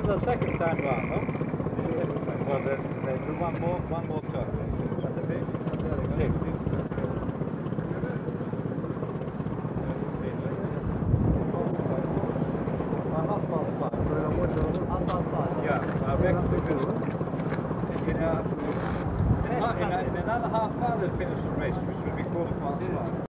the second time round, no? Well, then do one more turn. That's the finish? Take. Yeah, I reckon because in another half hour they'll finish the race, which will be 5:15.